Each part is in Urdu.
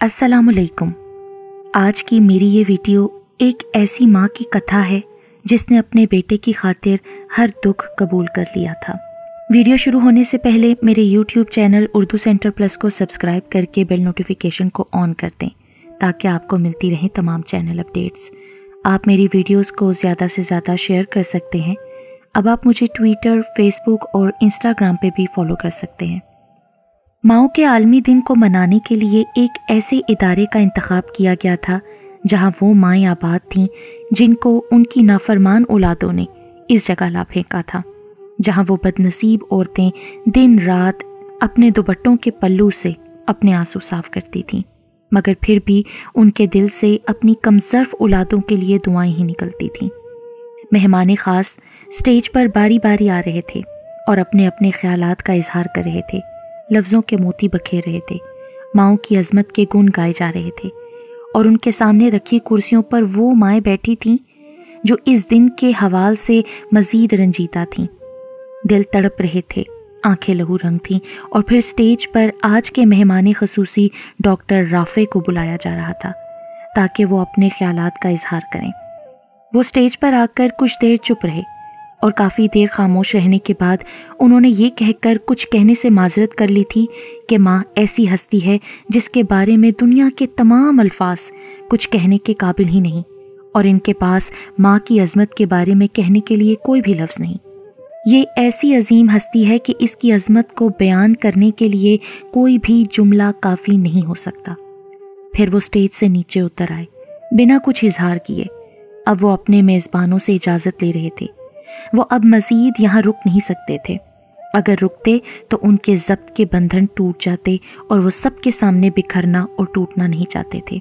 السلام علیکم۔ آج کی میری یہ ویڈیو ایک ایسی ماں کی کتھا ہے جس نے اپنے بیٹے کی خاطر ہر دکھ قبول کر لیا تھا۔ ویڈیو شروع ہونے سے پہلے میرے YouTube channel Urdu centre plus کو سبسکرائب کر کے بیل نوٹیفیکیشن کو آن کر دیں تاکہ آپ کو ملتی رہیں تمام چینل اپڈیٹس۔ آپ میری ویڈیوز کو زیادہ سے زیادہ شیئر کر سکتے ہیں۔ اب آپ مجھے ٹویٹر، فیس بک اور انسٹاگرام پہ بھی فالو کر سکتے ہیں۔ ماؤں کے عالمی دن کو منانے کے لیے ایک ایسے ادارے کا انتخاب کیا گیا تھا جہاں وہ مائیں آباد تھیں جن کو ان کی نافرمان اولادوں نے اس جگہ لا پھینکا تھا، جہاں وہ بدنصیب عورتیں دن رات اپنے دوپٹوں کے پلو سے اپنے آنسو صاف کرتی تھیں، مگر پھر بھی ان کے دل سے اپنی کمظرف اولادوں کے لیے دعائیں ہی نکلتی تھیں۔ مہمان خاص سٹیج پر باری باری آ رہے تھے اور اپنے اپنے خیالات کا اظہار کر رہے تھے، لفظوں کے موتی بکھیر رہے تھے، ماؤں کی عظمت کے گن گائے جا رہے تھے، اور ان کے سامنے رکھی کرسیوں پر وہ مائیں بیٹھی تھیں جو اس دن کے حوال سے مزید رنجیدہ تھیں۔ دل تڑپ رہے تھے، آنکھیں لہو رنگ تھیں، اور پھر سٹیج پر آج کے مہمان خصوصی ڈاکٹر رافع کو بلایا جا رہا تھا تاکہ وہ اپنے خیالات کا اظہار کریں۔ وہ سٹیج پر آ کر کچھ دیر چپ رہے اور کافی دیر خاموش رہنے کے بعد انہوں نے یہ کہہ کر کچھ کہنے سے معذرت کر لی تھی کہ ماں ایسی ہستی ہے جس کے بارے میں دنیا کے تمام الفاظ کچھ کہنے کے قابل ہی نہیں، اور ان کے پاس ماں کی عظمت کے بارے میں کہنے کے لیے کوئی بھی لفظ نہیں۔ یہ ایسی عظیم ہستی ہے کہ اس کی عظمت کو بیان کرنے کے لیے کوئی بھی جملہ کافی نہیں ہو سکتا۔ پھر وہ سٹیج سے نیچے اتر آئے بنا کچھ اظہار کیے۔ اب وہ اپنے میزبانوں سے اجازت لے رہے تھے۔ وہ اب مزید یہاں رک نہیں سکتے تھے۔ اگر رکتے تو ان کے ضبط کے بندھن ٹوٹ جاتے اور وہ سب کے سامنے بکھرنا اور ٹوٹنا نہیں چاہتے تھے۔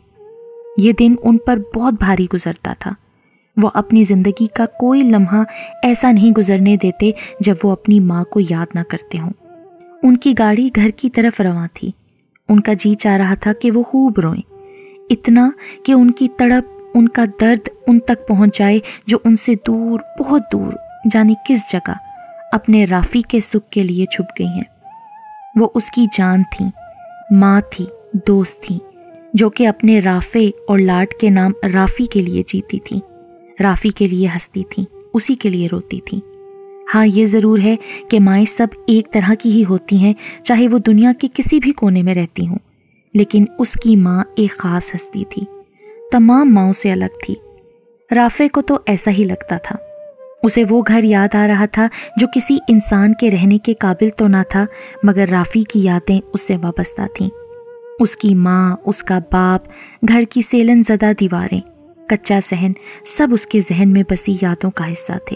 یہ دن ان پر بہت بھاری گزرتا تھا۔ وہ اپنی زندگی کا کوئی لمحہ ایسا نہیں گزرنے دیتے جب وہ اپنی ماں کو یاد نہ کرتے ہوں۔ ان کی گاڑی گھر کی طرف رواں تھی۔ ان کا جی چاہ رہا تھا کہ وہ خوب روئیں، اتنا کہ ان کی تڑپ، ان کا درد ان تک پہنچ جائے جو ان سے دور، بہت دور، جانے کس جگہ اپنے رافی کے سکھ کے لیے چھپ گئی ہیں۔ وہ اس کی جان تھیں، ماں تھی، دوست تھیں، جو کہ اپنے رافع اور لاڈ کے نام رافی کے لیے جیتی تھیں، رافی کے لیے ہنستی تھیں، اسی کے لیے روتی تھیں۔ ہاں، یہ ضرور ہے کہ مائیں سب ایک طرح کی ہی ہوتی ہیں، چاہے وہ دنیا کے کسی بھی کونے میں رہتی ہوں، لیکن اس کی ماں ایک خاص ہستی تھی، تمام ماؤں سے الگ تھی۔ رافع کو تو ایسا ہی لگتا تھا۔ اسے وہ گھر یاد آ رہا تھا جو کسی انسان کے رہنے کے قابل تو نہ تھا، مگر رافی کی یادیں اس سے وابستہ تھیں۔ اس کی ماں، اس کا باپ، گھر کی سیلن زدہ دیواریں، کچا صحن، سب اس کے ذہن میں بسی یادوں کا حصہ تھے۔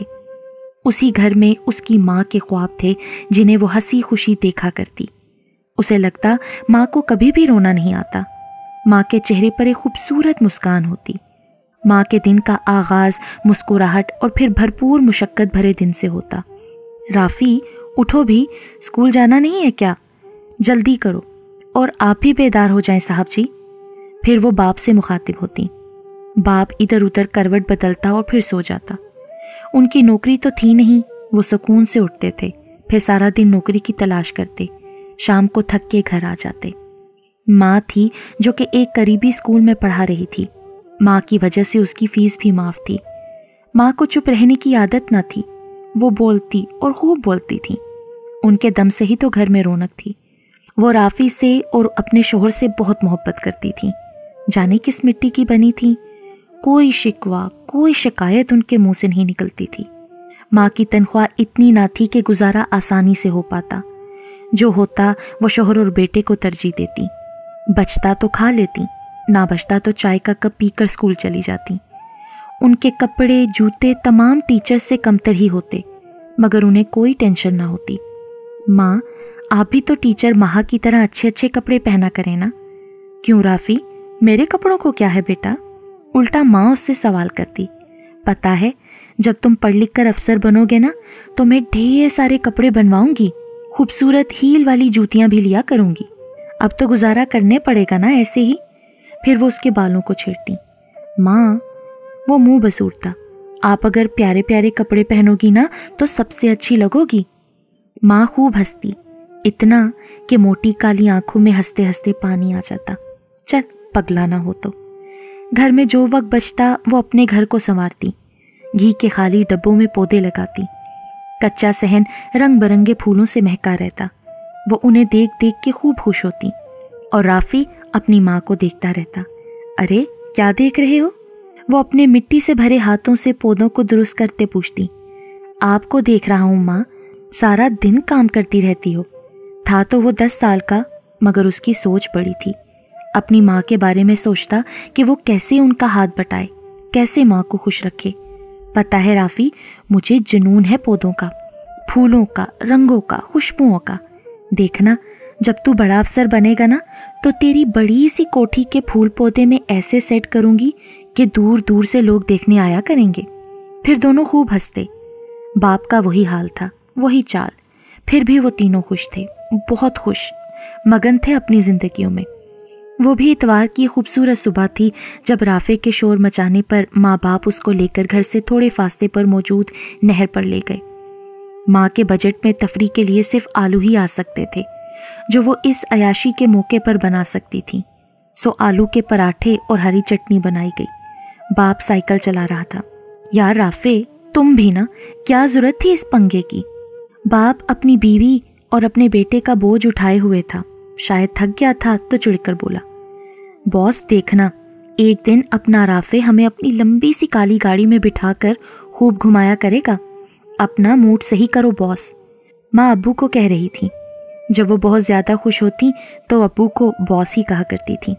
اسی گھر میں اس کی ماں کے خواب تھے جنہیں وہ ہنسی خوشی دیکھا کرتی۔ اسے لگتا ماں کو کبھی بھی رونا نہیں آتا، ماں کے چہرے پر ایک خوبصورت مسکان ہوتی۔ ماں کے دن کا آغاز مسکراہٹ اور پھر بھرپور مشقت بھرے دن سے ہوتا۔ رافی، اٹھو بھی، اسکول جانا نہیں ہے کیا؟ جلدی کرو، اور آپ بھی بیدار ہو جائیں صاحب جی۔ پھر وہ باپ سے مخاطب ہوتی۔ باپ ادھر ادھر کروٹ بدلتا اور پھر سو جاتا۔ ان کی نوکری تو تھی نہیں، وہ سکون سے اٹھتے تھے، پھر سارا دن نوکری کی تلاش کرتے، شام کو تھک کے گھر آ جاتے۔ ماں تھی جو کہ ایک قریبی اسکول میں پڑھا رہی تھی۔ ماں کی وجہ سے اس کی فیس بھی معاف تھی۔ ماں کو چپ رہنے کی عادت نہ تھی، وہ بولتی اور خوب بولتی تھی۔ ان کے دم سے ہی تو گھر میں رونق تھی۔ وہ رافی سے اور اپنے شوہر سے بہت محبت کرتی تھیں، جانے کس مٹی کی بنی تھی۔ کوئی شکوہ، کوئی شکایت ان کے منہ سے نہیں نکلتی تھی۔ ماں کی تنخواہ اتنی نہ تھی کہ گزارا آسانی سے ہو پاتا، جو ہوتا وہ شوہر اور بیٹے کو ترجیح دیتی۔ بچتا تو کھا لیتی، نہ بچتا تو چائے کا کپ پی کر اسکول چلی جاتی۔ ان کے کپڑے، جوتے تمام ٹیچر سے کمتر ہی ہوتے، مگر انہیں کوئی ٹینشن نہ ہوتی۔ ماں، آپ بھی تو ٹیچر مہا کی طرح اچھے اچھے کپڑے پہنا کریں نا۔ کیوں رافی، میرے کپڑوں کو کیا ہے بیٹا؟ الٹا ماں اس سے سوال کرتی۔ پتہ ہے، جب تم پڑھ لکھ کر افسر بنو گے نا تو میں ڈھیر سارے کپڑے بنواؤں گی، خوبصورت ہیل والی جوتیاں بھی لیا کروں گی۔ اب تو گزارا کرنے پڑے گا نا ایسے ہی۔ پھر وہ اس کے بالوں کو چھیڑتی۔ ماں، وہ منہ بسورتا، آپ اگر پیارے پیارے کپڑے پہنو گی نا تو سب سے اچھی لگو گی۔ ماں خوب ہنستی، اتنا کہ موٹی کالی آنکھوں میں ہنستے ہنستے پانی آ جاتا۔ चल पगला ना हो तो। घर में जो वक्त बचता वो अपने घर को संवारती, घी के खाली डब्बों में पौधे लगाती, कच्चा सहन रंग बिरंगे फूलों से महका रहता। वो उन्हें देख देख के खूब खुश होती और राफी अपनी माँ को देखता रहता। अरे क्या देख रहे हो? वो अपने मिट्टी से भरे हाथों से पौधों को दुरुस्त करते पूछती। आपको देख रहा हूँ माँ, सारा दिन काम करती रहती हो। था तो वो 10 साल का, मगर उसकी सोच बड़ी थी। अपनी माँ के बारे में सोचता कि वो कैसे उनका हाथ बटाए, कैसे माँ को खुश रखे। पता है राफी, मुझे जुनून है पौधों का, फूलों का, रंगों का, खुशबुओं का। देखना, जब तू बड़ा अफसर बनेगा ना, तो तेरी बड़ी सी कोठी के फूल पौधे में ऐसे सेट करूंगी कि दूर दूर से लोग देखने आया करेंगे। फिर दोनों खूब हंसते। बाप का वही हाल था, वही चाल। फिर भी वो तीनों खुश थे, बहुत खुश, मगन थे अपनी जिंदगियों में। वो भी इतवार की खूबसूरत सुबह थी जब राफे के शोर मचाने पर माँ बाप उसको लेकर घर से थोड़े फासले पर मौजूद नहर पर ले गए। माँ के बजट में तफरी के लिए सिर्फ आलू ही आ सकते थे, जो वो इस अयाशी के मौके पर बना सकती थी। सो आलू के पराठे और हरी चटनी बनाई गई। बाप साइकिल चला रहा था। यार राफे, तुम भी ना, क्या जरूरत थी इस पंगे की? बाप अपनी बीवी और अपने बेटे का बोझ उठाए हुए था, शायद थक गया था तो चिढ़कर बोला। बॉस देखना, एक दिन अपना राफे हमें अपनी लंबी सी काली गाड़ी में बिठाकर खूब घुमाया करेगा। अपना मूड सही करो बॉस, माँ अब्बू को कह रही थी। जब वो बहुत ज्यादा खुश होती तो अब्बू को बॉस ही कहा करती थी।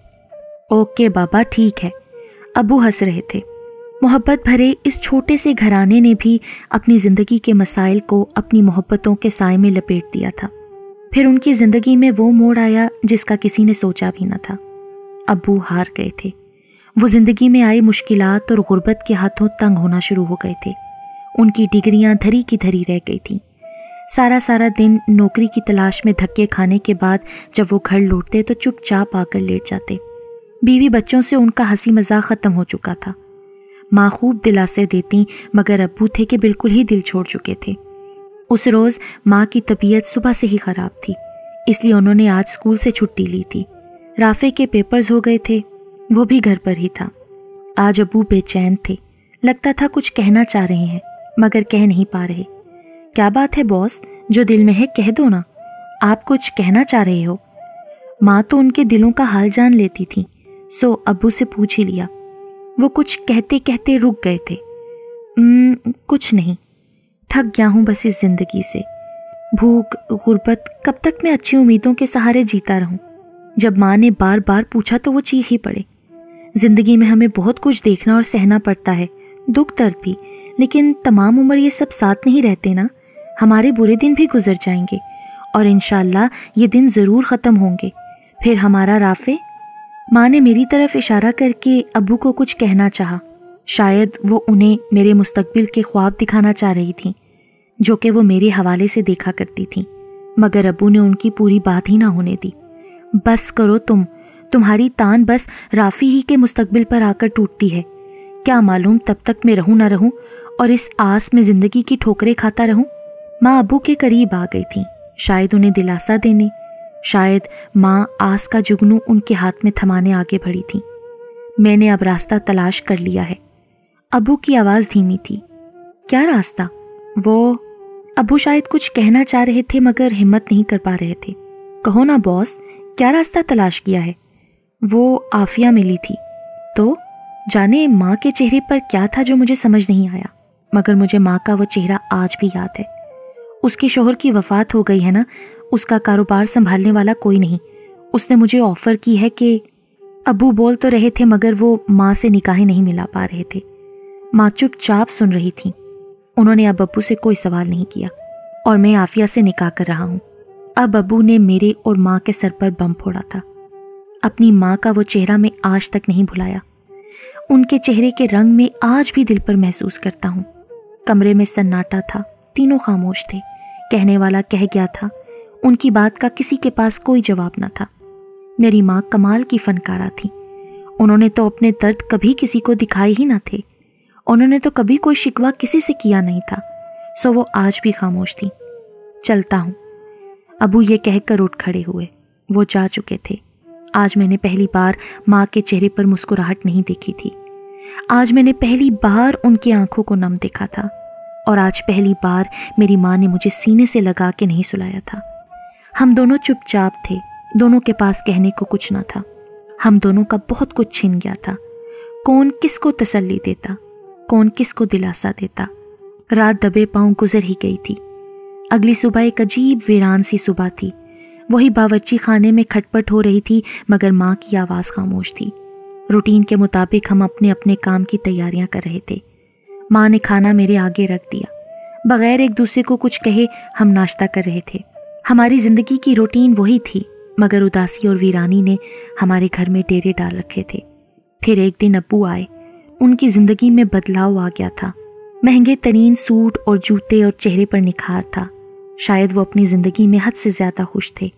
ओके बाबा, ठीक है। अब्बू हंस रहे थे। मोहब्बत भरे इस छोटे से घराने ने भी अपनी जिंदगी के मसाइल को अपनी मोहब्बतों के साए में लपेट दिया था। फिर उनकी जिंदगी में वो मोड़ आया जिसका किसी ने सोचा भी न था। अब्बू हार गए थे। वो जिंदगी में आई मुश्किलात और गुर्बत के हाथों तंग होना शुरू हो गए थे। उनकी डिग्रियां धरी की धरी रह गई थी। सारा सारा दिन नौकरी की तलाश में धक्के खाने के बाद जब वो घर लौटते तो चुपचाप आकर लेट जाते। बीवी बच्चों से उनका हंसी मजाक खत्म हो चुका था। माँ खूब दिलासे देती, मगर अब्बू थे कि बिल्कुल ही दिल छोड़ चुके थे। उस रोज़ माँ की तबीयत सुबह से ही ख़राब थी, इसलिए उन्होंने आज स्कूल से छुट्टी ली थी। राफे के पेपर्स हो गए थे, वो भी घर पर ही था। आज अब्बू बेचैन थे, लगता था कुछ कहना चाह रहे हैं मगर कह नहीं पा रहे। क्या बात है बॉस, जो दिल में है कह दो ना, आप कुछ कहना चाह रहे हो? माँ तो उनके दिलों का हाल जान लेती थी, सो अब्बू से पूछ ही लिया। वो कुछ कहते कहते रुक गए थे। कुछ नहीं, थक गया हूँ बस इस जिंदगी से। भूख, गुर्बत, कब तक मैं अच्छी उम्मीदों के सहारे जीता रहूं? जब माँ ने बार बार पूछा तो वो चीख ही पड़े। जिंदगी में हमें बहुत कुछ देखना और सहना पड़ता है, दुख दर्द भी, लेकिन तमाम उम्र ये सब साथ नहीं रहते ना। हमारे बुरे दिन भी गुजर जाएंगे और इंशाल्लाह ये दिन ज़रूर ख़त्म होंगे। फिर हमारा राफे। माँ ने मेरी तरफ इशारा करके अब्बू को कुछ कहना चाहा। शायद वो उन्हें मेरे मुस्तकबिल के ख्वाब दिखाना चाह रही थी, जो कि वो मेरे हवाले से देखा करती थी, मगर अब्बू ने उनकी पूरी बात ही ना होने दी। बस करो तुम्हारी तान बस राफी ही के मुस्तकबिल पर आकर टूटती है। क्या मालूम तब तक मैं रहूं ना रहूं और इस आस में जिंदगी की ठोकरें खाता रहूं। माँ अब्बू के करीब आ गई थी, शायद उन्हें दिलासा देने। शायद माँ आस का जुगनू उनके हाथ में थमाने आगे बढ़ी थी। मैंने अब रास्ता तलाश कर लिया है। अब्बू की आवाज़ धीमी थी। क्या रास्ता? वो अब्बू शायद कुछ कहना चाह रहे थे मगर हिम्मत नहीं कर पा रहे थे। कहो ना बॉस, क्या रास्ता तलाश किया है? वो आफिया मिली थी तो जाने माँ के चेहरे पर क्या था जो मुझे समझ नहीं आया, मगर मुझे माँ का वो चेहरा आज भी याद है। उसके शोहर की वफात हो गई है ना, उसका कारोबार संभालने वाला कोई नहीं। उसने मुझे ऑफर की है कि अब्बू बोल तो रहे थे मगर वो माँ से निकाह नहीं मिला पा रहे थे। माँ चुपचाप सुन रही थी। उन्होंने अब अब्बू से कोई सवाल नहीं किया और मैं आफिया से निकाह कर रहा हूँ। अब अब्बू ने मेरे और माँ के सर पर बम फोड़ा था। अपनी माँ का वो चेहरा मैं आज तक नहीं भुलाया। उनके चेहरे के रंग में आज भी दिल पर महसूस करता हूँ। कमरे में सन्नाटा था, तीनों खामोश थे। कहने वाला कह गया था, उनकी बात का किसी के पास कोई जवाब न था। मेरी माँ कमाल की फनकारा थी। उन्होंने तो अपने दर्द कभी किसी को दिखाए ही न थे। उन्होंने तो कभी कोई शिकवा किसी से किया नहीं था, सो वो आज भी खामोश थी। चलता हूँ। अबू ये कहकर उठ खड़े हुए। वो जा चुके थे। آج میں نے پہلی بار ماں کے چہرے پر مسکراہٹ نہیں دیکھی تھی. آج میں نے پہلی بار ان کی آنکھوں کو نم دیکھا تھا. اور آج پہلی بار میری ماں نے مجھے سینے سے لگا کے نہیں سلایا تھا. ہم دونوں چپ چاپ تھے. دونوں کے پاس کہنے کو کچھ نہ تھا. ہم دونوں کا بہت کچھ چھن گیا تھا. کون کس کو تسلی دیتا, کون کس کو دلاسا دیتا. رات دبے پاؤں گزر ہی گئی تھی. اگلی صبح ایک عجیب ویران سی صبح تھی. وہی باورچی خانے میں کھٹ پٹ ہو رہی تھی, مگر ماں کی آواز خاموش تھی. روٹین کے مطابق ہم اپنے اپنے کام کی تیاریاں کر رہے تھے. ماں نے کھانا میرے آگے رکھ دیا. بغیر ایک دوسرے کو کچھ کہے ہم ناشتہ کر رہے تھے. ہماری زندگی کی روٹین وہی تھی, مگر اداسی اور ویرانی نے ہمارے گھر میں ڈیرے ڈال رکھے تھے. پھر ایک دن ابو آئے. ان کی زندگی میں بدلاؤ آ گیا تھا. مہنگے ترین سوٹ اور جوتے اور چہرے پر نکھار تھا. شاید وہ اپنی زندگی میں حد سے زیادہ خوش تھے.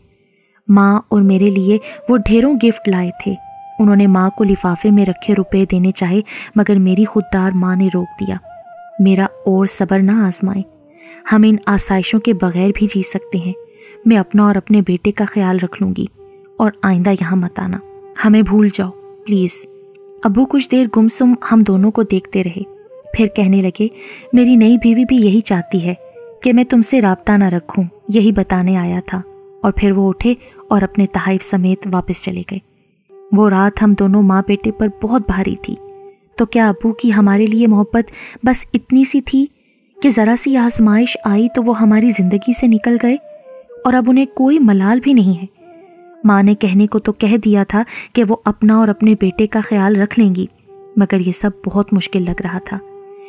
ماں اور میرے لیے وہ ڈھیروں گفٹ لائے تھے. انہوں نے ماں کو لفافے میں رکھے روپے دینے چاہے, مگر میری خوددار ماں نے روک دیا. میرا اور صبر نہ آزمائیں. ہم ان آسائشوں کے بغیر بھی جی سکتے ہیں. میں اپنا اور اپنے بیٹے کا خیال رکھ لوں گی, اور آئندہ یہاں مت آنا. ہمیں بھول جاؤ پلیز. ابو کچھ دیر گمسم ہم دونوں کو دیکھتے رہے. پھر کہنے لگے, میری نئی بیوی بھی یہی چاہتی ہے کہ میں تم سے رابطہ نہ رکھوں, یہی بتانے آیا تھا. اور پھر وہ اٹھے اور اپنے تحائف سمیت واپس چلے گئے. وہ رات ہم دونوں ماں بیٹے پر بہت بھاری تھی. تو کیا ابو کی ہمارے لیے محبت بس اتنی سی تھی کہ ذرا سی آزمائش آئی تو وہ ہماری زندگی سے نکل گئے, اور اب انہیں کوئی ملال بھی نہیں ہے؟ ماں نے کہنے کو تو کہہ دیا تھا کہ وہ اپنا اور اپنے بیٹے کا خیال رکھ لیں گی, مگر یہ سب بہت مشکل لگ رہا تھا.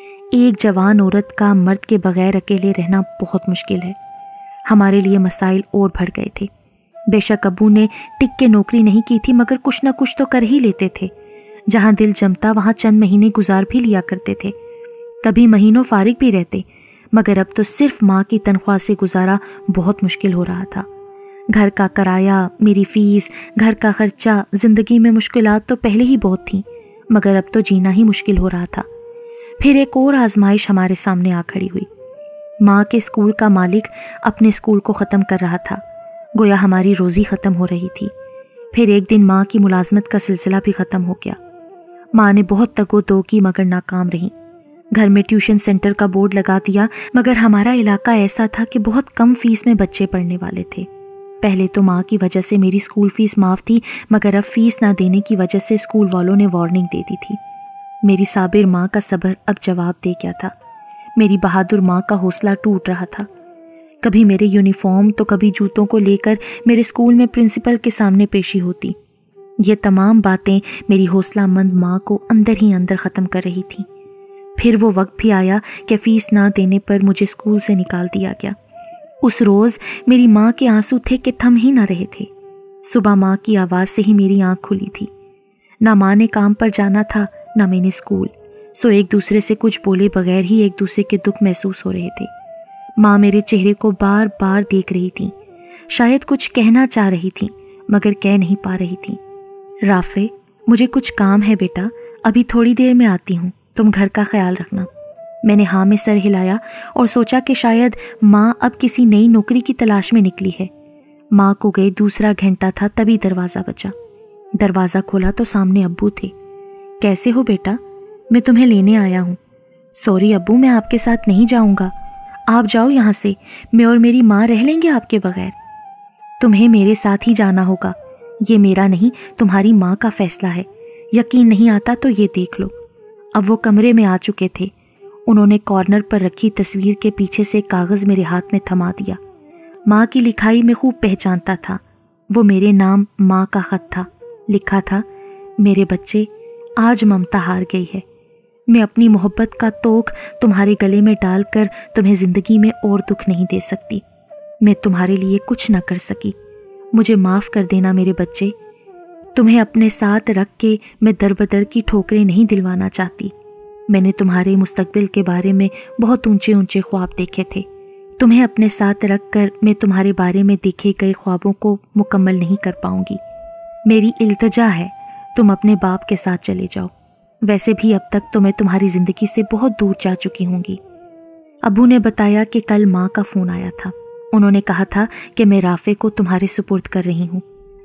ایک جوان عورت کا مرد کے بغیر اکیلے رہنا بہت مشکل ہے. ہمارے لیے مسائل اور بڑھ گئے تھے. بے شک ابو نے ٹک کے نوکری نہیں کی تھی, مگر کچھ نہ کچھ تو کر ہی لیتے تھے. جہاں دل جمتا وہاں چند مہینے گزار بھی لیا کرتے تھے. کبھی مہینوں فارغ بھی رہتے, مگر اب تو صرف ماں کی تنخواہ سے گزارا بہت مشکل ہو رہا تھا. گھر کا کرایہ, میری فیس, گھر کا خرچہ, زندگی میں مشکلات تو پہلے ہی بہت تھیں, مگر اب تو جینا ہی مشکل ہو رہا تھا. پھر ایک اور آزمائش ہمارے سامنے آ کھڑی ہوئی. ماں کے اسکول کا مالک اپنے اسکول کو ختم کر رہا تھا, گویا ہماری روزی ختم ہو رہی تھی. پھر ایک دن ماں کی ملازمت کا سلسلہ بھی ختم ہو گیا. ماں نے بہت تگ و دو کی, مگر ناکام رہی. گھر میں ٹیوشن سینٹر کا بورڈ لگا دیا, مگر ہمارا علاقہ ایسا تھا کہ بہت کم فیس میں بچے پڑھنے والے تھے. پہلے تو ماں کی وجہ سے میری اسکول فیس معاف تھی, مگر اب فیس نہ دینے کی وجہ سے اسکول والوں نے وارننگ دے دی تھی. میری صابر ماں کا صبر اب جواب دے گیا تھا. میری بہادر ماں کا حوصلہ ٹوٹ رہا تھا. کبھی میرے یونیفارم تو کبھی جوتوں کو لے کر میرے اسکول میں پرنسپل کے سامنے پیشی ہوتی. یہ تمام باتیں میری حوصلہ مند ماں کو اندر ہی اندر ختم کر رہی تھیں. پھر وہ وقت بھی آیا کہ فیس نہ دینے پر مجھے اسکول سے نکال دیا گیا. اس روز میری ماں کے آنسو تھے کہ تھم ہی نہ رہے تھے. صبح ماں کی آواز سے ہی میری آنکھ کھلی تھی. نہ ماں نے کام پر جانا تھا, نہ میں نے اسکول, سو ایک دوسرے سے کچھ بولے بغیر ہی ایک دوسرے کے دکھ محسوس ہو رہے تھے. ماں میرے چہرے کو بار بار دیکھ رہی تھی. شاید کچھ کہنا چاہ رہی تھی, مگر کہہ نہیں پا رہی تھی. رافع, مجھے کچھ کام ہے بیٹا, ابھی تھوڑی دیر میں آتی ہوں, تم گھر کا خیال رکھنا. میں نے ہاں میں سر ہلایا اور سوچا کہ شاید ماں اب کسی نئی نوکری کی تلاش میں نکلی ہے. ماں کو گئے 2 گھنٹہ تھا تبھی دروازہ بجا. دروازہ کھولا تو سامنے ابو تھے. کیسے ہو بیٹا؟ میں تمہیں لینے آیا ہوں. سوری ابو, میں آپ کے ساتھ نہیں جاؤں گا. آپ جاؤ یہاں سے, میں اور میری ماں رہ لیں گے آپ کے بغیر. تمہیں میرے ساتھ ہی جانا ہوگا. یہ میرا نہیں, تمہاری ماں کا فیصلہ ہے. یقین نہیں آتا تو یہ دیکھ لو. اب وہ کمرے میں آ چکے تھے. انہوں نے کارنر پر رکھی تصویر کے پیچھے سے کاغذ میرے ہاتھ میں تھما دیا. ماں کی لکھائی میں خوب پہچانتا تھا. وہ میرے نام ماں کا خط تھا. لکھا تھا, میرے بچے, آج ممتا ہار گئی ہے. میں اپنی محبت کا توق تمہارے گلے میں ڈال کر تمہیں زندگی میں اور دکھ نہیں دے سکتی. میں تمہارے لیے کچھ نہ کر سکی. مجھے معاف کر دینا میرے بچے. تمہیں اپنے ساتھ رکھ کے میں در بدر کی ٹھوکریں نہیں دلوانا چاہتی. میں نے تمہارے مستقبل کے بارے میں بہت اونچے اونچے خواب دیکھے تھے. تمہیں اپنے ساتھ رکھ کر میں تمہارے بارے میں دیکھے گئے خوابوں کو مکمل نہیں کر پاؤں گی. میری التجا ہے, تم اپنے باپ کے ساتھ چلے جاؤ. ویسے بھی اب تک تو میں تمہاری زندگی سے بہت دور جا چکی ہوں گی. ابو نے بتایا کہ کل ماں کا فون آیا تھا. انہوں نے کہا تھا کہ میں رافع کو تمہارے سپرد کر رہی ہوں.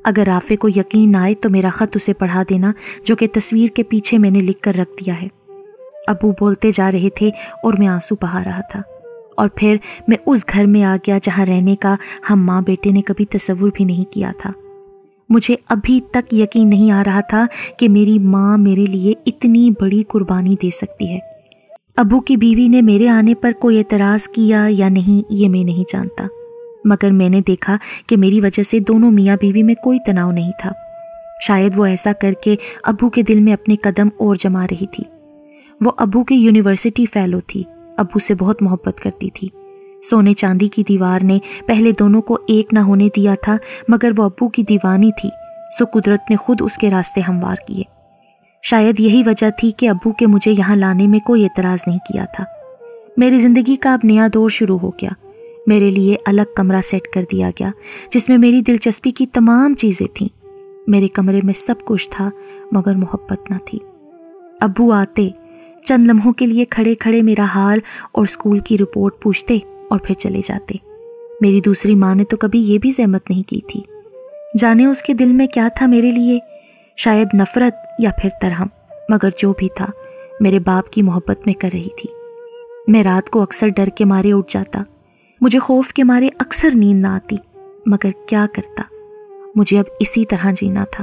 اگر رافع کو یقین نہ آئے تو میرا خط اسے پڑھا دینا جو کہ تصویر کے پیچھے میں نے لکھ کر رکھ دیا ہے۔ ابو بولتے جا رہے تھے اور میں آنسو بہا رہا تھا، اور پھر میں اس گھر میں آ گیا جہاں رہنے کا ہم ماں بیٹے نے کبھی تصور بھی نہیں کیا تھا۔ مجھے ابھی تک یقین نہیں آ رہا تھا کہ میری ماں میرے لیے اتنی بڑی قربانی دے سکتی ہے۔ ابو کی بیوی نے میرے آنے پر کوئی اعتراض کیا یا نہیں یہ میں نہیں جانتا، مگر میں نے دیکھا کہ میری وجہ سے دونوں میاں بیوی میں کوئی تناؤ نہیں تھا۔ شاید وہ ایسا کر کے ابو کے دل میں اپنے قدم اور جما رہی تھی۔ وہ ابو کی یونیورسٹی فیلو تھی، ابو سے بہت محبت کرتی تھی۔ سونے چاندی کی دیوار نے پہلے دونوں کو ایک نہ ہونے دیا تھا، مگر وہ ابو کی دیوانی تھی، سو قدرت نے خود اس کے راستے ہموار کیے۔ شاید یہی وجہ تھی کہ ابو کے مجھے یہاں لانے میں کوئی اعتراض نہیں کیا تھا۔ میری زندگی کا اب نیا دور شروع ہو گیا۔ میرے لیے الگ کمرہ سیٹ کر دیا گیا جس میں میری دلچسپی کی تمام چیزیں تھیں۔ میرے کمرے میں سب کچھ تھا مگر محبت نہ تھی۔ ابو آتے، چند لمحوں کے لیے کھڑے کھڑے میرا حال اور اسکول کی رپورٹ پوچھتے اور پھر چلے جاتے۔ میری دوسری ماں نے تو کبھی یہ بھی زحمت نہیں کی تھی۔ جانے اس کے دل میں کیا تھا میرے لیے، شاید نفرت یا پھر ترہم، مگر جو بھی تھا میرے باپ کی محبت میں کر رہی تھی۔ میں رات کو اکثر ڈر کے مارے اٹھ جاتا، مجھے خوف کے مارے اکثر نیند نہ آتی، مگر کیا کرتا، مجھے اب اسی طرح جینا تھا،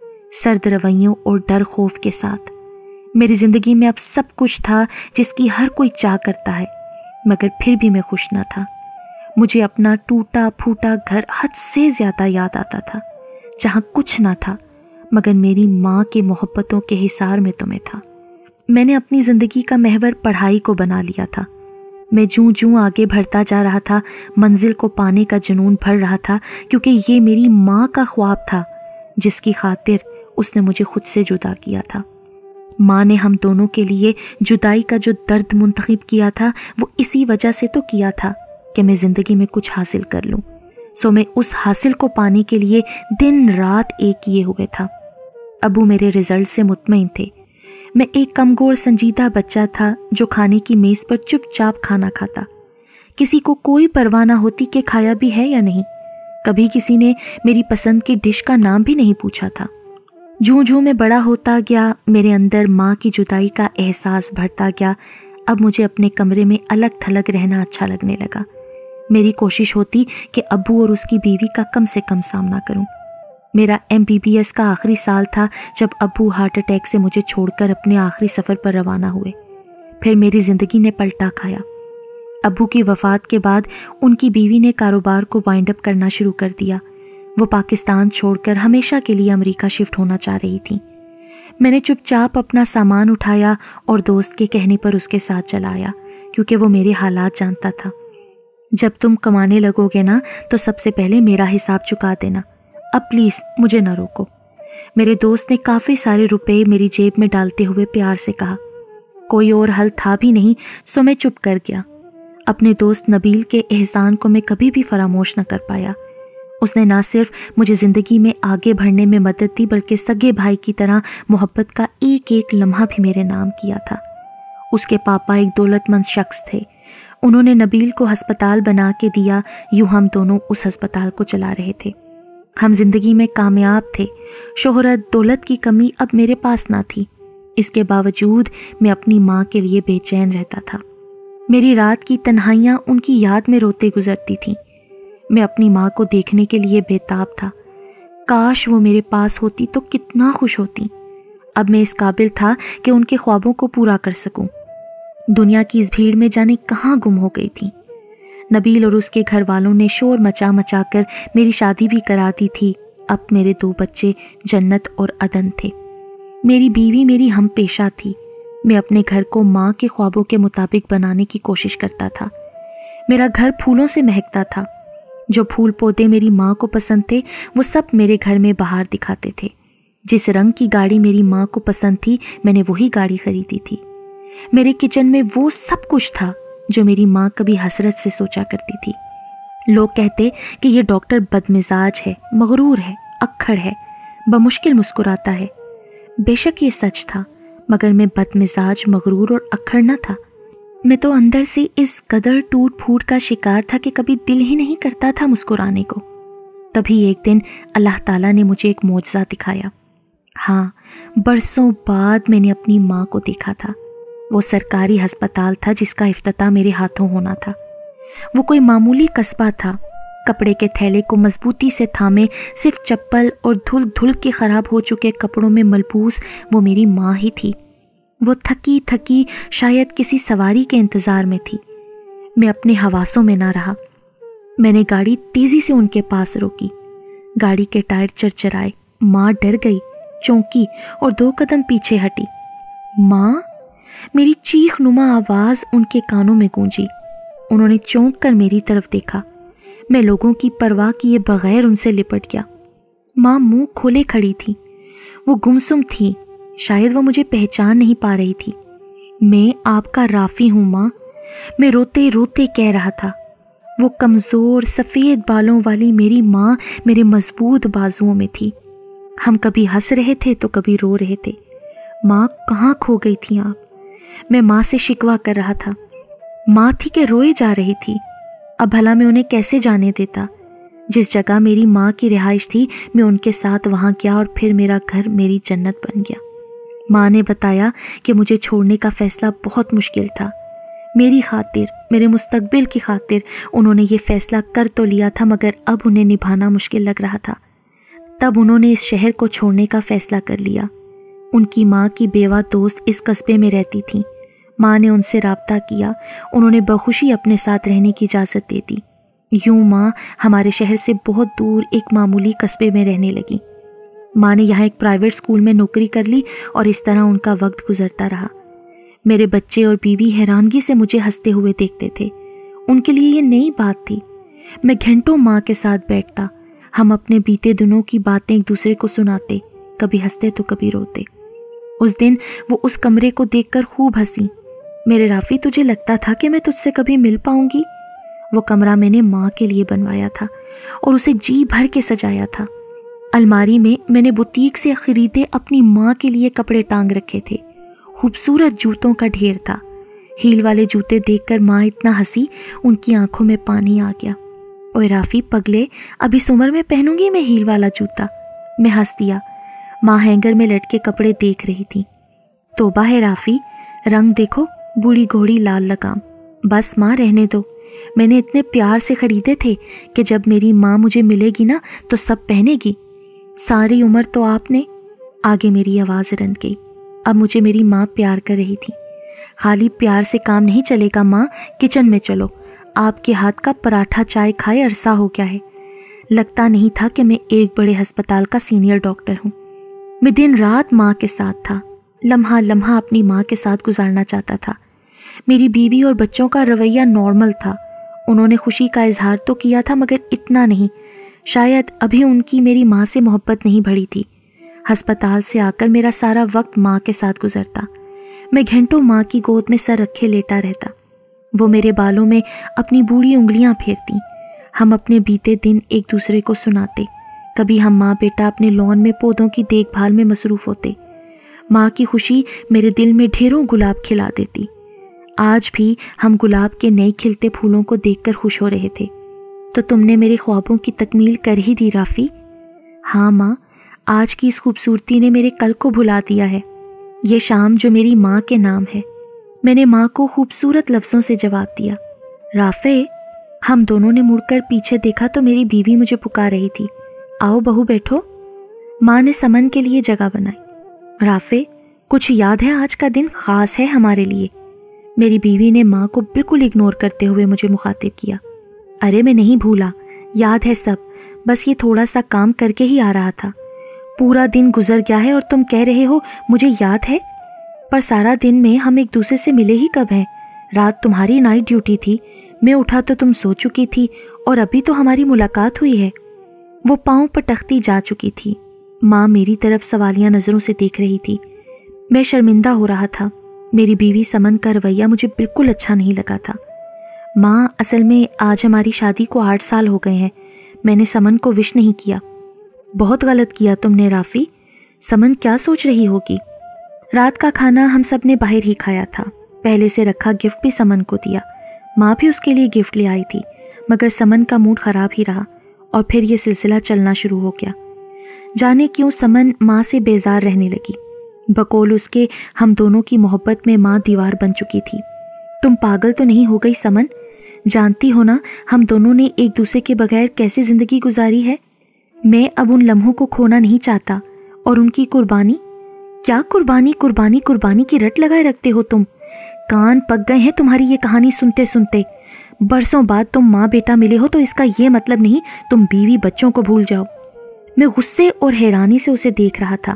سرد رویوں اور ڈر خوف کے ساتھ۔ میری زندگی میں اب سب کچھ تھا جس کی ہر کوئی چاہ کرتا ہے، مگر پھر بھی میں خوش نہ تھا۔ مجھے اپنا ٹوٹا پھوٹا گھر حد سے زیادہ یاد آتا تھا، جہاں کچھ نہ تھا مگر میری ماں کے محبتوں کے حصار میں تمہیں تھا۔ میں نے اپنی زندگی کا محور پڑھائی کو بنا لیا تھا۔ میں جوں آگے بڑھتا جا رہا تھا، منزل کو پانے کا جنون بڑھ رہا تھا، کیونکہ یہ میری ماں کا خواب تھا جس کی خاطر اس نے مجھے خود سے جدا کیا تھا۔ ماں نے ہم دونوں کے لیے جدائی کا جو درد منتخب کیا تھا وہ اسی وجہ سے تو کیا تھا کہ میں زندگی میں کچھ حاصل کر لوں، سو میں اس حاصل کو پانے کے لیے دن رات ایک کیے ہوئے تھا۔ ابو میرے رزلٹ سے مطمئن تھے۔ میں ایک کمگور سنجیدہ بچہ تھا جو کھانے کی میز پر چپ چاپ کھانا کھاتا، کسی کو کوئی پرواہ نہ ہوتی کہ کھایا بھی ہے یا نہیں۔ کبھی کسی نے میری پسند کی ڈش کا نام بھی نہیں پوچھا تھا۔ جوں میں بڑا ہوتا گیا، میرے اندر ماں کی جدائی کا احساس بڑھتا گیا۔ اب مجھے اپنے کمرے میں الگ تھلگ رہنا اچھا لگنے لگا۔ میری کوشش ہوتی کہ ابو اور اس کی بیوی کا کم سے کم سامنا کروں۔ میرا MBBS کا آخری سال تھا جب ابو ہارٹ اٹیک سے مجھے چھوڑ کر اپنے آخری سفر پر روانہ ہوئے۔ پھر میری زندگی نے پلٹا کھایا۔ ابو کی وفات کے بعد ان کی بیوی نے کاروبار کو وائنڈ اپ کرنا شروع کر دیا۔ وہ پاکستان چھوڑ کر ہمیشہ کے لیے امریکہ شفٹ ہونا چاہ رہی تھی۔ میں نے چپ چاپ اپنا سامان اٹھایا اور دوست کے کہنے پر اس کے ساتھ چلا آیا، کیونکہ وہ میرے حالات جانتا تھا۔ جب تم کمانے لگو گے نا تو سب سے پہلے میرا حساب چکا دینا، اب پلیز مجھے نہ روکو۔ میرے دوست نے کافی سارے روپے میری جیب میں ڈالتے ہوئے پیار سے کہا۔ کوئی اور حل تھا بھی نہیں، سو میں چپ کر گیا۔ اپنے دوست نبیل کے احسان کو میں کبھی بھی فراموش نہ کر پایا۔ اس نے نہ صرف مجھے زندگی میں آگے بڑھنے میں مدد دی بلکہ سگے بھائی کی طرح محبت کا ایک ایک لمحہ بھی میرے نام کیا تھا۔ اس کے پاپا ایک دولت مند شخص تھے۔ انہوں نے نبیل کو ہسپتال بنا کے دیا، یوں ہم دونوں اس ہسپتال کو چلا رہے تھے۔ ہم زندگی میں کامیاب تھے۔ شہرت، دولت کی کمی اب میرے پاس نہ تھی۔ اس کے باوجود میں اپنی ماں کے لیے بے چین رہتا تھا۔ میری رات کی تنہائیاں ان کی یاد میں روتے گزرتی تھیں۔ میں اپنی ماں کو دیکھنے کے لیے بےتاب تھا۔ کاش وہ میرے پاس ہوتی تو کتنا خوش ہوتی۔ اب میں اس قابل تھا کہ ان کے خوابوں کو پورا کر سکوں۔ دنیا کی اس بھیڑ میں جانے کہاں گم ہو گئی تھی۔ نبیل اور اس کے گھر والوں نے شور مچا کر میری شادی بھی کرا دی تھی۔ اب میرے 2 بچے جنت اور عدن تھے۔ میری بیوی میری ہم پیشہ تھی۔ میں اپنے گھر کو ماں کے خوابوں کے مطابق بنانے کی کوشش کرتا تھا۔ میرا گھر پھولوں سے مہکتا تھا۔ جو پھول پودے میری ماں کو پسند تھے وہ سب میرے گھر میں بہار دکھاتے تھے۔ جس رنگ کی گاڑی میری ماں کو پسند تھی میں نے وہی گاڑی خریدی تھی۔ میرے کچن میں وہ سب کچھ تھا جو میری ماں کبھی حسرت سے سوچا کرتی تھی۔ لوگ کہتے کہ یہ ڈاکٹر بدمزاج ہے، مغرور ہے، اکھڑ ہے، بمشکل مسکراتا ہے۔ بے شک یہ سچ تھا، مگر میں بدمزاج، مغرور اور اکھڑ نہ تھا۔ میں تو اندر سے اس قدر ٹوٹ پھوٹ کا شکار تھا کہ کبھی دل ہی نہیں کرتا تھا مسکرانے کو۔ तभी एक दिन अल्लाह ताला ने मुझे एक मौजज़ा दिखाया। हाँ, बरसों बाद मैंने अपनी माँ को देखा था। वो सरकारी अस्पताल था जिसका इफ्तिताह मेरे हाथों होना था। वो कोई मामूली कस्बा था। कपड़े के थैले को मजबूती से थामे सिर्फ चप्पल और धुल धुल के ख़राब हो चुके कपड़ों में मलबूस वो मेरी माँ ही थी। वो थकी थकी शायद किसी सवारी के इंतज़ार में थी। मैं अपने हवासों में ना रहा। मैंने गाड़ी तेज़ी से उनके पास रोकी। गाड़ी के टायर चरचराए। माँ डर गई, चौंकी और 2 कदम पीछे हटी। माँ, मेरी चीख नुमा आवाज़ उनके कानों में गूंजी। उन्होंने चौंक कर मेरी तरफ देखा। मैं लोगों की परवाह किए बगैर उनसे लिपट गया। माँ मुंह खोले खड़ी थी। वो गुमसुम थी। शायद वो मुझे पहचान नहीं पा रही थी। मैं आपका राफी हूँ माँ, मैं रोते रोते कह रहा था। वो कमज़ोर सफ़ेद बालों वाली मेरी माँ मेरे मजबूत बाजुओं में थी। हम कभी हंस रहे थे तो कभी रो रहे थे। माँ, कहाँ खो गई थी आप? मैं माँ से शिकवा कर रहा था। माँ थी कि रोए जा रही थी। अब भला मैं उन्हें कैसे जाने देता? जिस जगह मेरी माँ की रिहाइश थी मैं उनके साथ वहाँ गया और फिर मेरा घर मेरी जन्नत बन गया। माँ ने बताया कि मुझे छोड़ने का फ़ैसला बहुत मुश्किल था। मेरी खातिर, मेरे मुस्तकबिल की खातिर उन्होंने ये फ़ैसला कर तो लिया था, मगर अब उन्हें निभाना मुश्किल लग रहा था। तब उन्होंने इस शहर को छोड़ने का फ़ैसला कर लिया। उनकी माँ की बेवा दोस्त इस कस्बे में रहती थी। माँ ने उनसे राब्ता किया। उन्होंने बखुशी अपने साथ रहने की इजाज़त दे दी। यूँ माँ हमारे शहर से बहुत दूर एक मामूली कस्बे में रहने लगी। माँ ने यहाँ एक प्राइवेट स्कूल में नौकरी कर ली और इस तरह उनका वक्त गुजरता रहा। मेरे बच्चे और बीवी हैरानगी से मुझे हंसते हुए देखते थे। उनके लिए ये नई बात थी। मैं घंटों माँ के साथ बैठता। हम अपने बीते दिनों की बातें एक दूसरे को सुनाते, कभी हंसते तो कभी रोते। उस दिन वो उस कमरे को देखकर खूब हंसी। मेरे राफी, तुझे लगता था कि मैं तुझसे कभी मिल पाऊंगी? वो कमरा मैंने माँ के लिए बनवाया था और उसे जी भर के सजाया था। अलमारी में मैंने बुटीक से खरीदे अपनी माँ के लिए कपड़े टांग रखे थे। खूबसूरत जूतों का ढेर था। हील वाले जूते देखकर माँ इतना हंसी, उनकी आंखों में पानी आ गया। ओए राफी पगले, अब इस उम्र में पहनूंगी मैं हील वाला जूता? मैं हंस दिया। माँ हैंगर में लटके कपड़े देख रही थी। तौबा है राफी, रंग देखो, बूढ़ी घोड़ी लाल लगाम। बस माँ रहने दो, मैंने इतने प्यार से खरीदे थे कि जब मेरी माँ मुझे मिलेगी ना तो सब पहनेगी। सारी उम्र तो आपने। आगे मेरी आवाज़ रंध गई। अब मुझे मेरी माँ प्यार कर रही थी। खाली प्यार से काम नहीं चलेगा माँ, किचन में चलो। आपके हाथ का पराठा चाय खाए अरसा हो गया है। लगता नहीं था कि मैं एक बड़े अस्पताल का सीनियर डॉक्टर हूँ। मैं दिन रात माँ के साथ था। लम्हा लम्हा अपनी माँ के साथ गुजारना चाहता था। मेरी बीवी और बच्चों का रवैया नॉर्मल था। उन्होंने खुशी का इजहार तो किया था, मगर इतना नहीं। शायद अभी उनकी मेरी माँ से मोहब्बत नहीं बढ़ी थी। अस्पताल से आकर मेरा सारा वक्त माँ के साथ गुजरता। मैं घंटों माँ की गोद में सर रखे लेटा रहता। वो मेरे बालों में अपनी बूढ़ी उंगलियां फेरती। हम अपने बीते दिन एक दूसरे को सुनाते। कभी हम माँ बेटा अपने लॉन में पौधों की देखभाल में मसरूफ़ होते। माँ की खुशी मेरे दिल में ढेरों गुलाब खिला देती। आज भी हम गुलाब के नए खिलते फूलों को देखकर खुश हो रहे थे। तो तुमने मेरे ख्वाबों की तकमील कर ही दी राफी। हाँ माँ, आज की इस खूबसूरती ने मेरे कल को भुला दिया है। ये शाम जो मेरी माँ के नाम है। मैंने माँ को खूबसूरत लफ्ज़ों से जवाब दिया। राफे। हम दोनों ने मुड़कर पीछे देखा तो मेरी बीवी मुझे पुकार रही थी। आओ बहू बैठो। माँ ने समन के लिए जगह बनाई। राफे, कुछ याद है? आज का दिन ख़ास है हमारे लिए। मेरी बीवी ने माँ को बिल्कुल इग्नोर करते हुए मुझे मुखातिब किया। अरे मैं नहीं भूला, याद है सब। बस ये थोड़ा सा काम करके ही आ रहा था। पूरा दिन गुजर गया है और तुम कह रहे हो मुझे याद है? पर सारा दिन में हम एक दूसरे से मिले ही कब हैं? रात तुम्हारी नाइट ड्यूटी थी, मैं उठा तो तुम सो चुकी थी और अभी तो हमारी मुलाकात हुई है। वो पाँव पटकती जा चुकी थी। माँ मेरी तरफ सवालिया नज़रों से देख रही थी। मैं शर्मिंदा हो रहा था। मेरी बीवी समन का रवैया मुझे बिल्कुल अच्छा नहीं लगा था। माँ, असल में आज हमारी शादी को 8 साल हो गए हैं। मैंने समन को विश नहीं किया। बहुत गलत किया तुमने राफी। समन क्या सोच रही होगी? रात का खाना हम सब ने बाहर ही खाया था। पहले से रखा गिफ्ट भी समन को दिया। माँ भी उसके लिए गिफ्ट ले आई थी, मगर समन का मूड ख़राब ही रहा और फिर ये सिलसिला चलना शुरू हो गया। जाने क्यों समन माँ से बेजार रहने लगी। बकौल उसके हम दोनों की मोहब्बत में माँ दीवार बन चुकी थी। तुम पागल तो नहीं हो गई समन? जानती हो ना हम दोनों ने एक दूसरे के बगैर कैसे जिंदगी गुजारी है। मैं अब उन लम्हों को खोना नहीं चाहता। और उनकी कुर्बानी, क्या कुर्बानी कुर्बानी कुर्बानी की रट लगाए रखते हो तुम। कान पक गए हैं तुम्हारी ये कहानी सुनते सुनते। बरसों बाद तुम माँ बेटा मिले हो तो इसका ये मतलब नहीं तुम बीवी बच्चों को भूल जाओ। मैं गुस्से और हैरानी से उसे देख रहा था।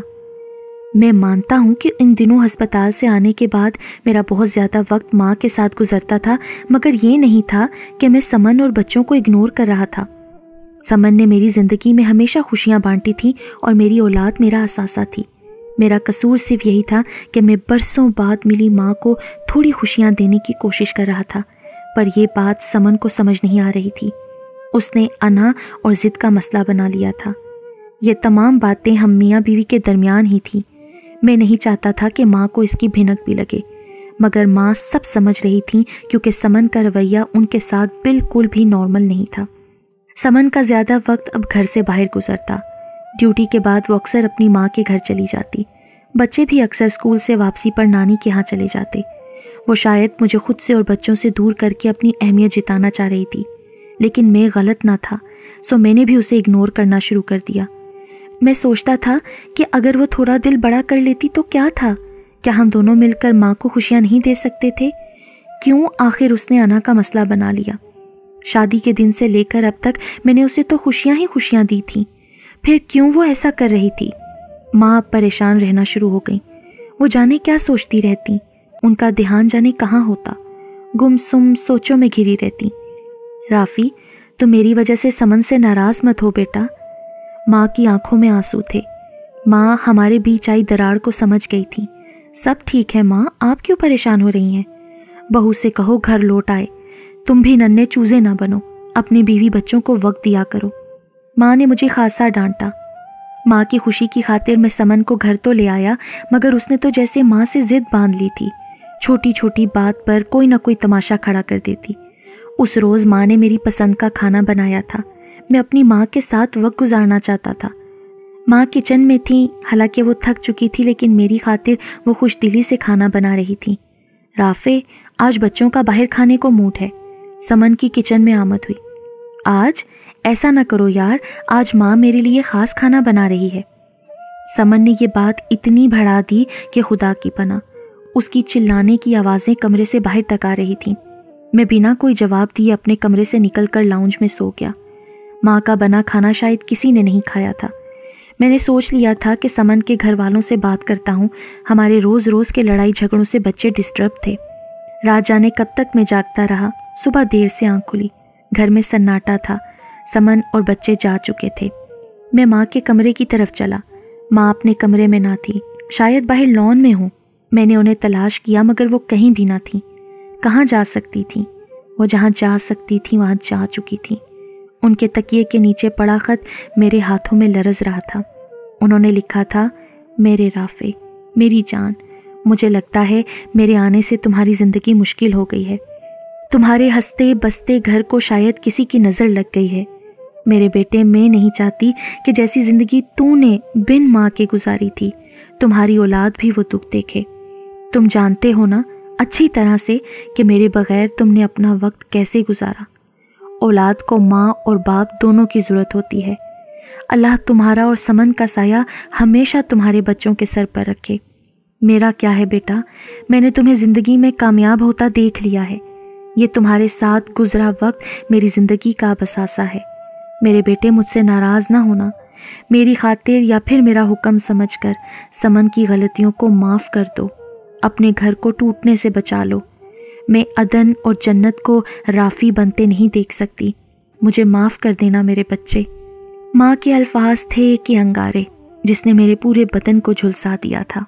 मैं मानता हूँ कि इन दिनों अस्पताल से आने के बाद मेरा बहुत ज़्यादा वक्त माँ के साथ गुजरता था, मगर ये नहीं था कि मैं समन और बच्चों को इग्नोर कर रहा था। समन ने मेरी ज़िंदगी में हमेशा खुशियाँ बांटी थी और मेरी औलाद मेरा असासा थी। मेरा कसूर सिर्फ यही था कि मैं बरसों बाद मिली माँ को थोड़ी खुशियाँ देने की कोशिश कर रहा था, पर यह बात समन को समझ नहीं आ रही थी। उसने अना और ज़िद का मसला बना लिया था। ये तमाम बातें हम मियाँ बीवी के दरमियान ही थी। मैं नहीं चाहता था कि माँ को इसकी भिनक भी लगे, मगर माँ सब समझ रही थी क्योंकि समन का रवैया उनके साथ बिल्कुल भी नॉर्मल नहीं था। समन का ज़्यादा वक्त अब घर से बाहर गुजरता। ड्यूटी के बाद वो अक्सर अपनी माँ के घर चली जाती। बच्चे भी अक्सर स्कूल से वापसी पर नानी के यहाँ चले जाते। वो शायद मुझे खुद से और बच्चों से दूर करके अपनी अहमियत जिताना चाह रही थी, लेकिन मैं गलत ना था, सो मैंने भी उसे इग्नोर करना शुरू कर दिया। मैं सोचता था कि अगर वो थोड़ा दिल बड़ा कर लेती तो क्या था, क्या हम दोनों मिलकर माँ को खुशियाँ नहीं दे सकते थे? क्यों आखिर उसने अना का मसला बना लिया? शादी के दिन से लेकर अब तक मैंने उसे तो खुशियाँ ही खुशियाँ दी थीं, फिर क्यों वो ऐसा कर रही थी? माँ अब परेशान रहना शुरू हो गई। वो जाने क्या सोचती रहती, उनका ध्यान जाने कहाँ होता, गुमसुम सोचों में घिरी रहती। राफी, तो मेरी वजह से समन से नाराज मत हो बेटा। माँ की आंखों में आंसू थे। माँ हमारे बीच आई दरार को समझ गई थी। सब ठीक है माँ, आप क्यों परेशान हो रही हैं? बहू से कहो घर लौट आए। तुम भी नन्हे चूजे ना बनो, अपनी बीवी बच्चों को वक्त दिया करो। माँ ने मुझे खासा डांटा। माँ की खुशी की खातिर मैं समन को घर तो ले आया, मगर उसने तो जैसे माँ से जिद बांध ली थी। छोटी छोटी बात पर कोई ना कोई तमाशा खड़ा कर देती। उस रोज़ माँ ने मेरी पसंद का खाना बनाया था। मैं अपनी माँ के साथ वक्त गुजारना चाहता था। माँ किचन में थी, हालांकि वो थक चुकी थी, लेकिन मेरी खातिर वो खुशदिली से खाना बना रही थी। राफे, आज बच्चों का बाहर खाने को मूड है। समन की किचन में आमद हुई। आज ऐसा ना करो यार, आज माँ मेरे लिए ख़ास खाना बना रही है। समन ने ये बात इतनी बढ़ा दी कि खुदा की पनाह, उसकी चिल्लाने की आवाज़ें कमरे से बाहर तक आ रही थीं। मैं बिना कोई जवाब दिए अपने कमरे से निकलकर लाउंज में सो गया। माँ का बना खाना शायद किसी ने नहीं खाया था। मैंने सोच लिया था कि समन के घर वालों से बात करता हूँ। हमारे रोज़ रोज़ के लड़ाई झगड़ों से बच्चे डिस्टर्ब थे। रात जाने कब तक मैं जागता रहा। सुबह देर से आँख खुली। घर में सन्नाटा था। समन और बच्चे जा चुके थे। मैं माँ के कमरे की तरफ चला। माँ अपने कमरे में ना थी, शायद बाहर लॉन में हूँ। मैंने उन्हें तलाश किया, मगर वो कहीं भी ना थी। कहाँ जा सकती थी? वो जहाँ जा सकती थी वहाँ जा चुकी थी। उनके तकिए के नीचे पड़ा खत मेरे हाथों में लरज़ रहा था। उन्होंने लिखा था, मेरे राफे, मेरी जान, मुझे लगता है मेरे आने से तुम्हारी ज़िंदगी मुश्किल हो गई है। तुम्हारे हंसते बसते घर को शायद किसी की नज़र लग गई है। मेरे बेटे, मैं नहीं चाहती कि जैसी ज़िंदगी तूने बिन माँ के गुजारी थी, तुम्हारी औलाद भी वो दुख देखे। तुम जानते हो ना अच्छी तरह से कि मेरे बगैर तुमने अपना वक्त कैसे गुजारा। औलाद को माँ और बाप दोनों की ज़रूरत होती है। अल्लाह तुम्हारा और समन का साया हमेशा तुम्हारे बच्चों के सर पर रखे। मेरा क्या है बेटा, मैंने तुम्हें ज़िंदगी में कामयाब होता देख लिया है। ये तुम्हारे साथ गुजरा वक्त मेरी ज़िंदगी का बसासा है। मेरे बेटे, मुझसे नाराज़ ना होना। मेरी खातिर या फिर मेरा हुक्म समझकर समन की गलतियों को माफ़ कर दो। अपने घर को टूटने से बचा लो। मैं अदन और जन्नत को राफ़ी बनते नहीं देख सकती। मुझे माफ़ कर देना मेरे बच्चे। माँ के अल्फाज थे कि अंगारे जिसने मेरे पूरे बदन को झुलसा दिया था।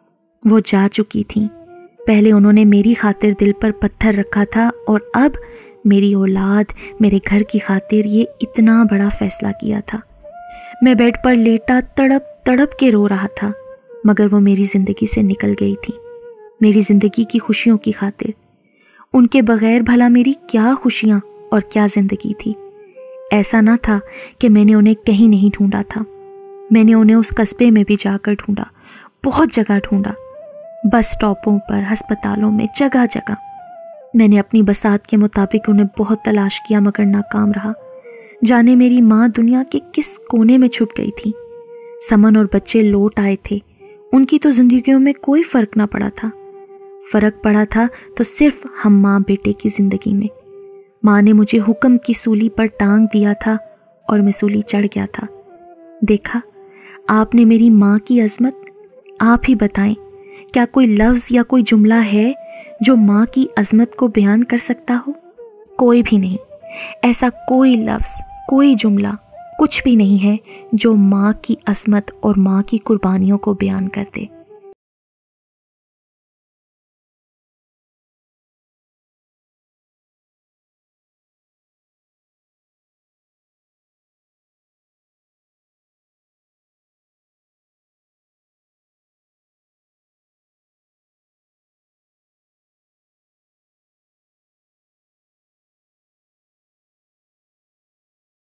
वो जा चुकी थीं। पहले उन्होंने मेरी खातिर दिल पर पत्थर रखा था, और अब मेरी औलाद, मेरे घर की खातिर ये इतना बड़ा फैसला किया था। मैं बेड पर लेटा तड़प तड़प के रो रहा था, मगर वो मेरी ज़िंदगी से निकल गई थी। मेरी ज़िंदगी की खुशियों की खातिर। उनके बगैर भला मेरी क्या खुशियाँ और क्या ज़िंदगी थी। ایسا نہ تھا کہ میں نے انہیں کہیں نہیں ڈھونڈا تھا، میں نے انہیں اس قصبے میں بھی جا کر ڈھونڈا، بہت جگہ ڈھونڈا، بس اسٹاپوں پر، ہسپتالوں میں، جگہ جگہ۔ میں نے اپنی بساط کے مطابق انہیں بہت تلاش کیا مگر ناکام رہا۔ جانے میری ماں دنیا کے کس کونے میں چھپ گئی تھی۔ سمن اور بچے لوٹ آئے تھے، ان کی تو زندگیوں میں کوئی فرق نہ پڑا تھا۔ فرق پڑا تھا تو صرف ہم ماں بیٹے کی زندگی میں۔ ماں نے مجھے حکم کی سولی پر ٹانگ دیا تھا اور میں سولی چڑھ گیا تھا۔ دیکھا آپ نے میری ماں کی عظمت؟ آپ ہی بتائیں، کیا کوئی لفظ یا کوئی جملہ ہے جو ماں کی عظمت کو بیان کر سکتا ہو؟ کوئی بھی نہیں۔ ایسا کوئی لفظ، کوئی جملہ، کچھ بھی نہیں ہے جو ماں کی عظمت اور ماں کی قربانیوں کو بیان کر دے۔